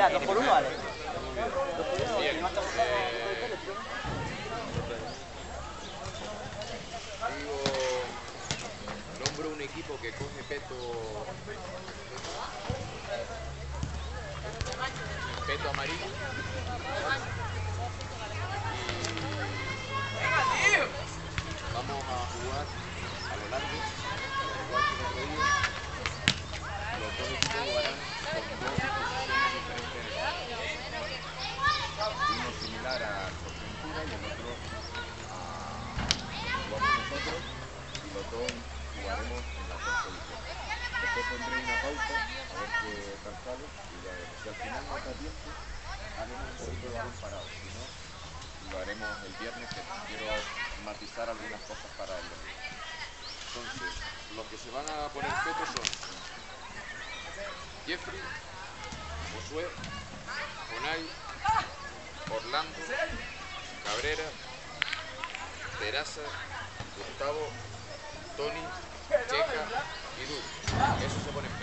Ya, 2 por 1 vale. Bien. Digo, nombro un equipo que coge peto amarillo. Y vamos a jugar a lo largo, igual que el otro día. Los dos equipos jugarán con 2 posiciones diferentes en el campo. Uno similar a Porventura y el otro a jugamos nosotros, y los dos jugaremos en las 2 posiciones. Después pondré una pausa a ver qué tal sale, y si al final no da tiempo, haremos un poquito de balón parado. Si no, lo haremos el viernes, que quiero matizar algunas cosas para el domingo. Entonces, los que se van a poner peto son Jeffrey, Josué, Jonay, Orlando, Cabrera, Terasa, Gustavo, Tony, Checa y Duro. Eso se pone